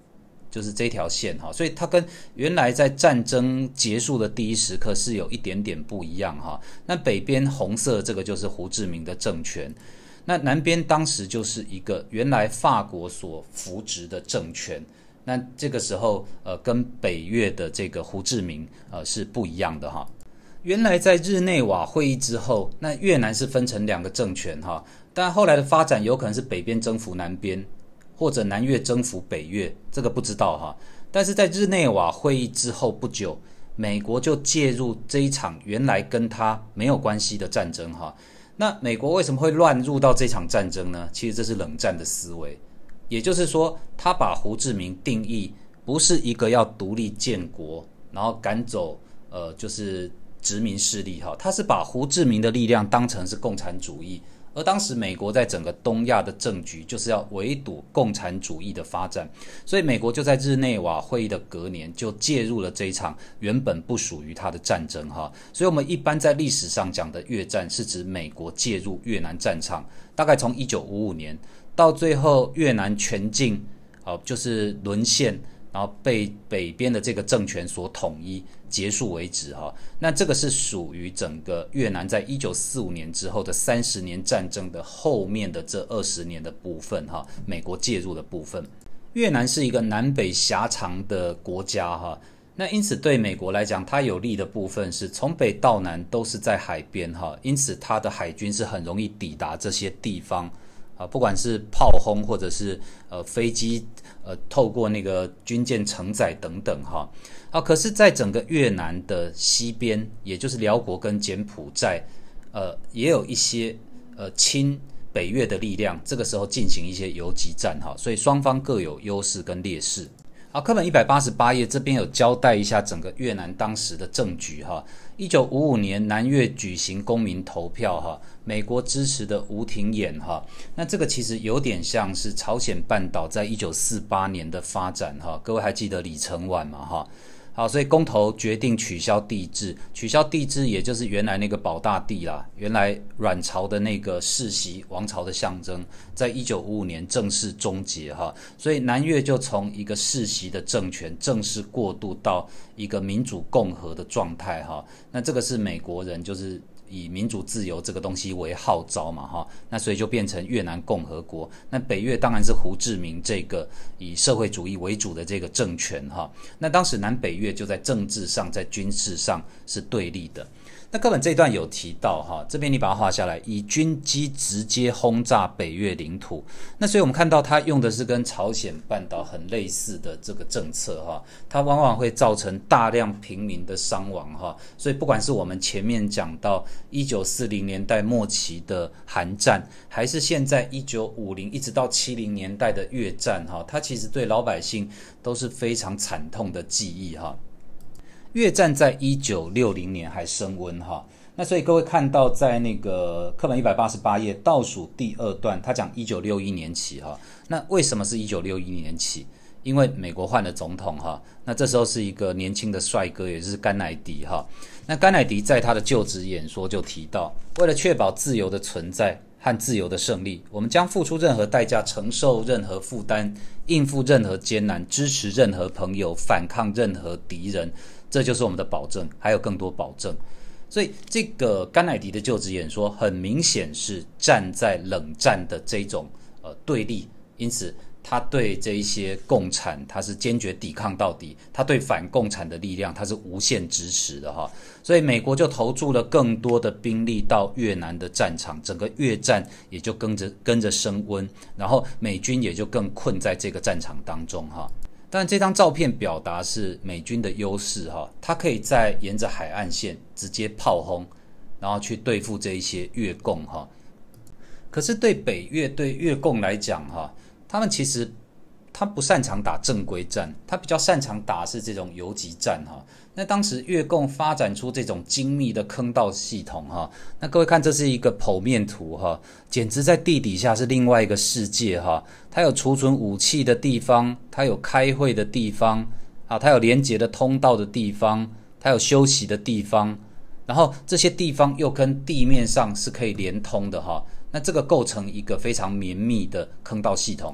就是这条线哈，所以它跟原来在战争结束的第一时刻是有一点点不一样哈。那北边红色这个就是胡志明的政权，那南边当时就是一个原来法国所扶植的政权。那这个时候呃跟北越的这个胡志明呃是不一样的哈。原来在日内瓦会议之后，那越南是分成两个政权哈，但后来的发展有可能是北边征服南边，或者南越征服北越，这个不知道哈。但是在日内瓦会议之后不久，美国就介入这一场原来跟他没有关系的战争哈。那美国为什么会乱入到这场战争呢？其实这是冷战的思维，也就是说，他把胡志明定义不是一个要独立建国，然后赶走呃就是殖民势力哈，他是把胡志明的力量当成是共产主义。而当时美国在整个东亚的政局就是要围堵共产主义的发展，所以美国就在日内瓦会议的隔年就介入了这一场原本不属于他的战争哈。所以我们一般在历史上讲的越战是指美国介入越南战场，大概从一九五五年到最后越南全境就是沦陷，然后被北边的这个政权所统一结束为止哈。那这个是属于整个越南在一九四五年之后的三十年战争的后面的这二十年的部分哈，美国介入的部分。越南是一个南北狭长的国家哈，那因此对美国来讲，它有利的部分是从北到南都是在海边哈，因此它的海军是很容易抵达这些地方。啊，不管是炮轰或者是呃飞机呃透过那个军舰承载等等哈。啊，可是在整个越南的西边，也就是辽国跟柬埔寨，呃也有一些呃亲北越的力量，这个时候进行一些游击战哈，所以双方各有优势跟劣势。好，课本一百八十八页这边有交代一下整个越南当时的政局哈。一九五五年南越举行公民投票哈，美国支持的吴廷琰哈，那这个其实有点像是朝鲜半岛在一九四八年的发展哈，各位还记得李承晚嘛哈？好，所以公投决定取消帝制，取消帝制也就是原来那个保大帝啦，原来阮朝的那个世袭王朝的象征，在一九五五年正式终结哈，所以南越就从一个世袭的政权正式过渡到一个民主共和的状态哈，那这个是美国人就是以民主自由这个东西为号召嘛哈，那所以就变成越南共和国。那北越当然是胡志明这个以社会主义为主的这个政权哈。那当时南北越就在政治上、在军事上是对立的。那课本这一段有提到哈，这边你把它画下来，以军机直接轰炸北越领土。那所以我们看到它用的是跟朝鲜半岛很类似的这个政策哈，它往往会造成大量平民的伤亡哈。所以不管是我们前面讲到一九四零年代末期的韩战，还是现在一九五零一直到七零年代的越战哈，它其实对老百姓都是非常惨痛的记忆哈。越战在一九六零年还升温哈，那所以各位看到在那个课本一百八十八页倒数第二段，他讲一九六一年起哈，那为什么是一九六一年起？因为美国换了总统哈，那这时候是一个年轻的帅哥，也就是甘乃迪哈。那甘乃迪在他的就职演说就提到，为了确保自由的存在和自由的胜利，我们将付出任何代价，承受任何负担，应付任何艰难，支持任何朋友，反抗任何敌人。这就是我们的保证，还有更多保证。所以这个甘乃迪的就职演说很明显是站在冷战的这种呃对立，因此他对这一些共产他是坚决抵抗到底，他对反共产的力量他是无限支持的哈。所以美国就投注了更多的兵力到越南的战场，整个越战也就跟着跟着升温，然后美军也就更困在这个战场当中哈。但这张照片表达是美军的优势哈，它可以在沿着海岸线直接炮轰，然后去对付这一些越共哈。可是对北越对越共来讲哈，他们其实他不擅长打正规战，他比较擅长打是这种游击战哈。那当时越共发展出这种精密的坑道系统哈，那各位看这是一个剖面图哈，简直在地底下是另外一个世界哈。它有储存武器的地方，它有开会的地方啊，它有连接的通道的地方，它有休息的地方，然后这些地方又跟地面上是可以连通的哈。那这个构成一个非常绵密的坑道系统。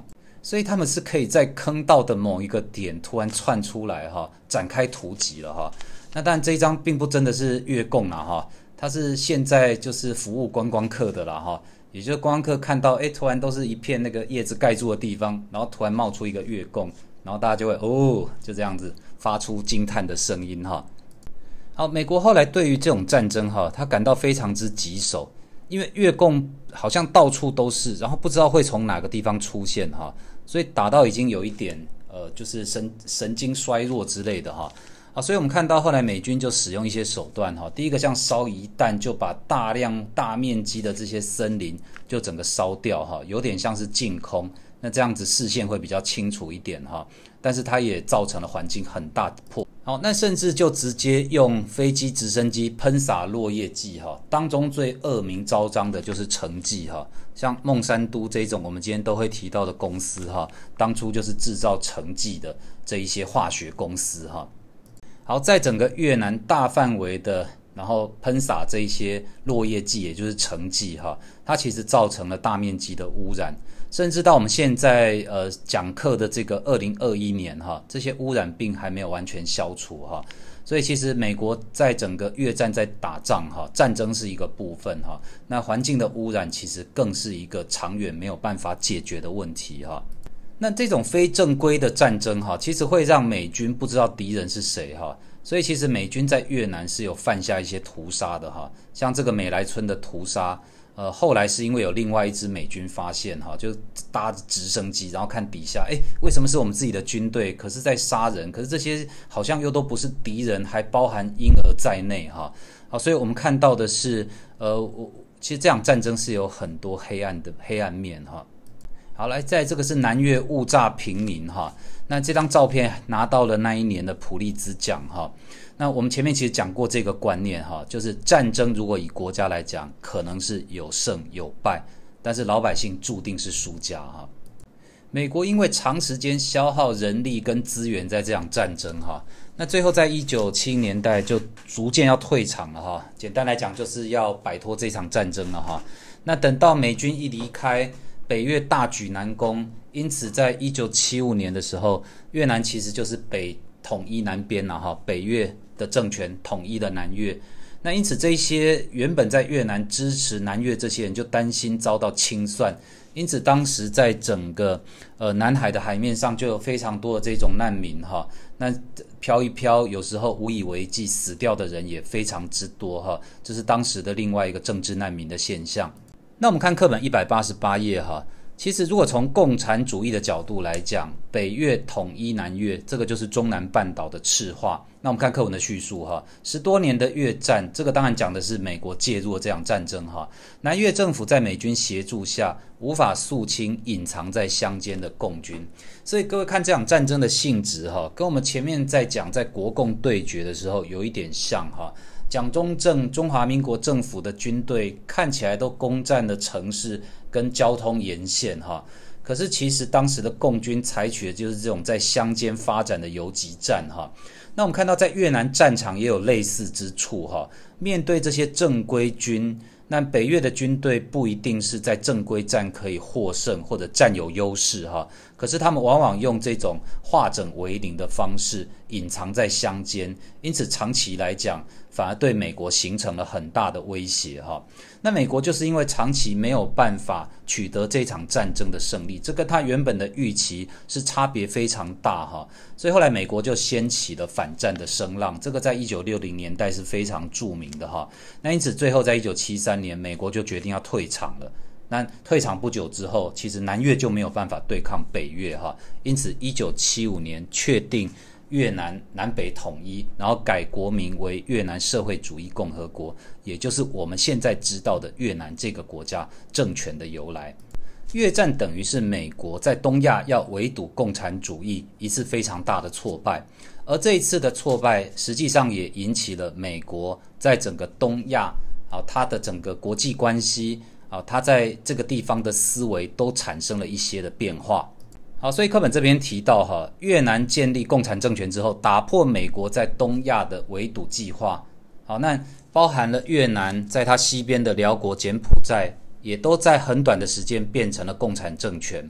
所以他们是可以在坑道的某一个点突然窜出来哈，展开突击了哈。那当然这一张并不真的是越共啦哈，它是现在就是服务观光客的啦哈，也就是观光客看到哎突然都是一片那个叶子盖住的地方，然后突然冒出一个越共，然后大家就会哦就这样子发出惊叹的声音哈。好，美国后来对于这种战争哈，他感到非常之棘手，因为越共好像到处都是，然后不知道会从哪个地方出现哈，所以打到已经有一点呃，就是神神经衰弱之类的哈啊，所以我们看到后来美军就使用一些手段哈，第一个像烧夷弹，就把大量大面积的这些森林就整个烧掉哈，有点像是净空，那这样子视线会比较清楚一点哈，但是它也造成了环境很大的破。好，那甚至就直接用飞机、直升机喷洒落叶剂哈，当中最恶名昭彰的就是成剂哈，像孟山都这种我们今天都会提到的公司哈，当初就是制造成剂的这一些化学公司哈。好，在整个越南大范围的然后喷洒这一些落叶剂，也就是成剂哈，它其实造成了大面积的污染。甚至到我们现在呃讲课的这个二零二一年哈，这些污染病还没有完全消除哈，所以其实美国在整个越战在打仗哈，战争是一个部分哈，那环境的污染其实更是一个长远没有办法解决的问题哈。那这种非正规的战争哈，其实会让美军不知道敌人是谁哈，所以其实美军在越南是有犯下一些屠杀的哈，像这个美莱村的屠杀。呃，后来是因为有另外一支美军发现哈，就搭着直升机，然后看底下，哎，为什么是我们自己的军队，可是在杀人，可是这些好像又都不是敌人，还包含婴儿在内哈。好，所以我们看到的是，呃，其实这场战争是有很多黑暗的黑暗面哈。好，来，在这个是南越误炸平民哈，那这张照片拿到了那一年的普利兹奖哈。那我们前面其实讲过这个观念哈，就是战争如果以国家来讲，可能是有胜有败，但是老百姓注定是输家哈。美国因为长时间消耗人力跟资源在这场战争哈，那最后在一九七零年代就逐渐要退场了哈。简单来讲，就是要摆脱这场战争了哈。那等到美军一离开，北越大举南攻，因此在一九七五年的时候，越南其实就是北统一南边了哈，北越的政权统一了南越，那因此这些原本在越南支持南越这些人就担心遭到清算，因此当时在整个呃南海的海面上就有非常多的这种难民哈，那飘一飘，有时候无以为继，死掉的人也非常之多哈，这是当时的另外一个政治难民的现象。那我们看课本一百八十八页哈。其实，如果从共产主义的角度来讲，北越统一南越，这个就是中南半岛的赤化。那我们看课文的叙述哈，十多年的越战，这个当然讲的是美国介入了这场战争哈。南越政府在美军协助下，无法肃清隐藏在乡间的共军。所以各位看这场战争的性质哈，跟我们前面在讲在国共对决的时候有一点像哈。蒋中正中华民国政府的军队看起来都攻占了城市跟交通沿线哈，可是其实当时的共军采取的就是这种在乡间发展的游击战哈。那我们看到在越南战场也有类似之处哈，面对这些正规军，那北越的军队不一定是在正规战可以获胜或者占有优势哈，可是他们往往用这种化整为零的方式隐藏在乡间，因此长期来讲反而对美国形成了很大的威胁哈。那美国就是因为长期没有办法取得这场战争的胜利，这跟他原本的预期是差别非常大哈，所以后来美国就掀起了反战的声浪，这个在一九六零年代是非常著名的哈。那因此最后在一九七三年美国就决定要退场了。那退场不久之后，其实南越就没有办法对抗北越哈，因此一九七五年确定越南南北统一，然后改国名为越南社会主义共和国，也就是我们现在知道的越南这个国家政权的由来。越战等于是美国在东亚要围堵共产主义一次非常大的挫败，而这一次的挫败实际上也引起了美国在整个东亚啊，它的整个国际关系啊，它在这个地方的思维都产生了一些的变化。好，所以课本这边提到哈，越南建立共产政权之后，打破美国在东亚的围堵计划。好，那包含了越南在它西边的辽国、柬埔寨，也都在很短的时间变成了共产政权。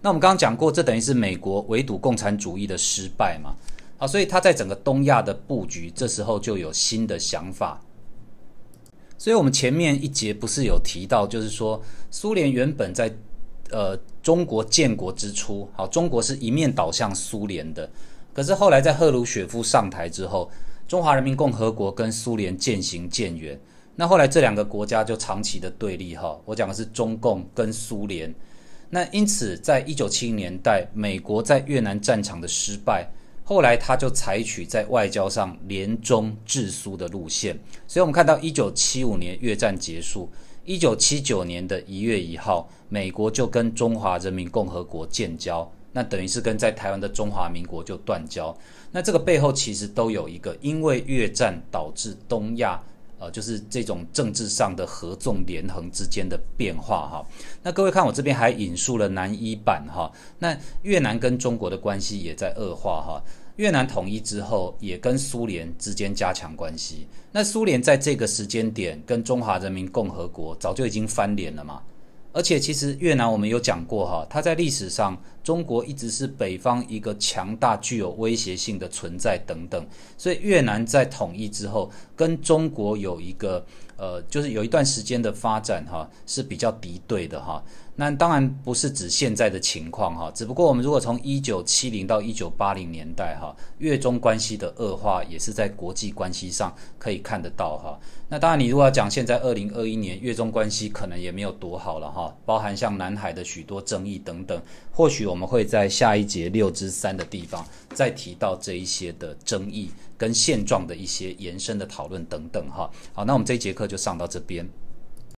那我们刚刚讲过，这等于是美国围堵共产主义的失败嘛。好，所以他在整个东亚的布局，这时候就有新的想法。所以我们前面一节不是有提到，就是说苏联原本在呃中国建国之初，好，中国是一面倒向苏联的。可是后来在赫鲁雪夫上台之后，中华人民共和国跟苏联渐行渐远。那后来这两个国家就长期的对立哈，我讲的是中共跟苏联。那因此在一九七零年代，美国在越南战场的失败，后来他就采取在外交上联中制苏的路线。所以我们看到一九七五年越战结束，一九七九年的一月一号，美国就跟中华人民共和国建交，那等于是跟在台湾的中华民国就断交。那这个背后其实都有一个，因为越战导致东亚呃，就是这种政治上的合纵连横之间的变化哈。那各位看我这边还引述了南一版哈。那越南跟中国的关系也在恶化哈。越南统一之后，也跟苏联之间加强关系。那苏联在这个时间点跟中华人民共和国早就已经翻脸了嘛。而且其实越南我们有讲过哈，它在历史上中国一直是北方一个强大具有威胁性的存在等等，所以越南在统一之后跟中国有一个呃，就是有一段时间的发展哈是比较敌对的哈。那当然不是指现在的情况哈，只不过我们如果从一九七零到一九八零年代哈，越中关系的恶化也是在国际关系上可以看得到哈。那当然你如果要讲现在二零二一年越中关系可能也没有多好了哈，包含像南海的许多争议等等，或许我们会在下一节六之三的地方再提到这一些的争议跟现状的一些延伸的讨论等等哈。好，那我们这一节课就上到这边。